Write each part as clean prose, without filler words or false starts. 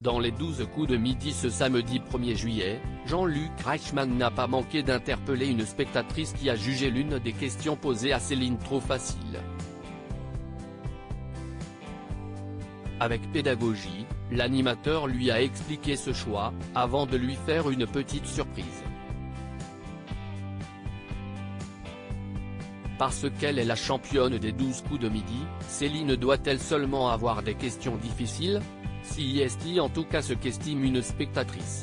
Dans les 12 coups de midi ce samedi 1er juillet, Jean-Luc Reichmann n'a pas manqué d'interpeller une spectatrice qui a jugé l'une des questions posées à Céline trop facile. Avec pédagogie, l'animateur lui a expliqué ce choix, avant de lui faire une petite surprise. Parce qu'elle est la championne des 12 coups de midi, Céline doit-elle seulement avoir des questions difficiles? Si est en tout cas ce qu'estime une spectatrice.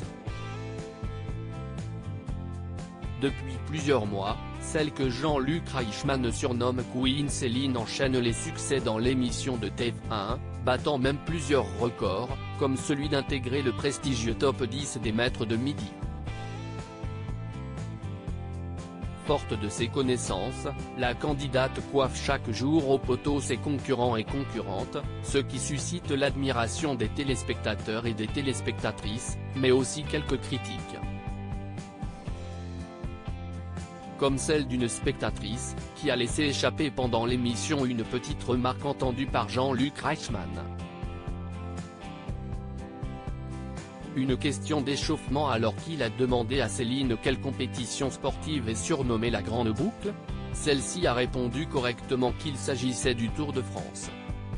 Depuis plusieurs mois, celle que Jean-Luc Reichmann surnomme Queen Céline enchaîne les succès dans l'émission de TF1, battant même plusieurs records, comme celui d'intégrer le prestigieux top 10 des maîtres de midi. Forte de ses connaissances, la candidate coiffe chaque jour au poteau ses concurrents et concurrentes, ce qui suscite l'admiration des téléspectateurs et des téléspectatrices, mais aussi quelques critiques. Comme celle d'une spectatrice, qui a laissé échapper pendant l'émission une petite remarque entendue par Jean-Luc Reichmann. Une question d'échauffement alors qu'il a demandé à Céline quelle compétition sportive est surnommée la Grande Boucle. Celle-ci a répondu correctement qu'il s'agissait du Tour de France.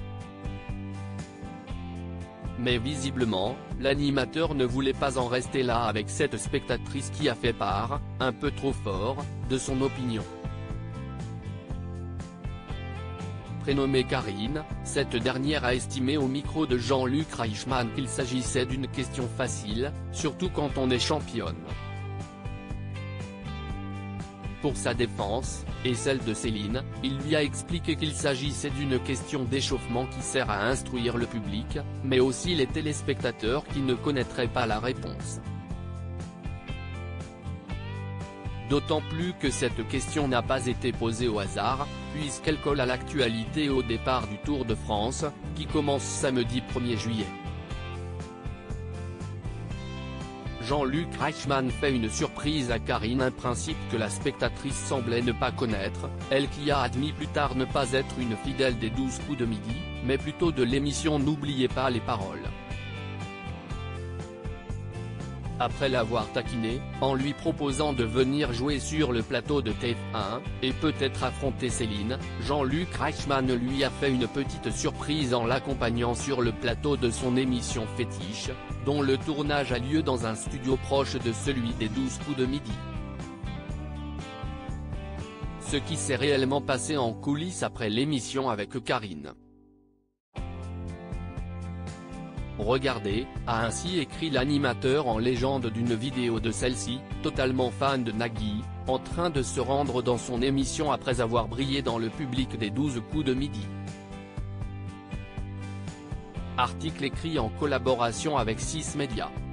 Mais visiblement, l'animateur ne voulait pas en rester là avec cette spectatrice qui a fait part, un peu trop fort, de son opinion. Prénommée Karine, cette dernière a estimé au micro de Jean-Luc Reichmann qu'il s'agissait d'une question facile, surtout quand on est championne. Pour sa défense, et celle de Céline, il lui a expliqué qu'il s'agissait d'une question d'échauffement qui sert à instruire le public, mais aussi les téléspectateurs qui ne connaîtraient pas la réponse. D'autant plus que cette question n'a pas été posée au hasard, puisqu'elle colle à l'actualité et au départ du Tour de France, qui commence samedi 1er juillet. Jean-Luc Reichmann fait une surprise à Karine, un principe que la spectatrice semblait ne pas connaître, elle qui a admis plus tard ne pas être une fidèle des 12 coups de midi, mais plutôt de l'émission N'oubliez pas les paroles. Après l'avoir taquiné, en lui proposant de venir jouer sur le plateau de TF1, et peut-être affronter Céline, Jean-Luc Reichmann lui a fait une petite surprise en l'accompagnant sur le plateau de son émission fétiche, dont le tournage a lieu dans un studio proche de celui des 12 coups de midi. Ce qui s'est réellement passé en coulisses après l'émission avec Karine. Regardez, a ainsi écrit l'animateur en légende d'une vidéo de celle-ci, totalement fan de Nagui, en train de se rendre dans son émission après avoir brillé dans le public des 12 coups de midi. Article écrit en collaboration avec 6 Médias.